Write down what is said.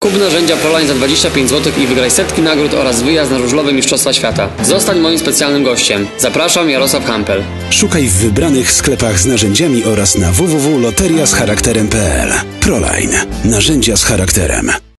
Kup narzędzia Proline za 25 zł i wygraj setki nagród oraz wyjazd na żużlowe Mistrzostwa Świata. Zostań moim specjalnym gościem. Zapraszam, Jarosław Hampel. Szukaj w wybranych sklepach z narzędziami oraz na www.loteriaschcharakterem.pl. Proline. Narzędzia z charakterem.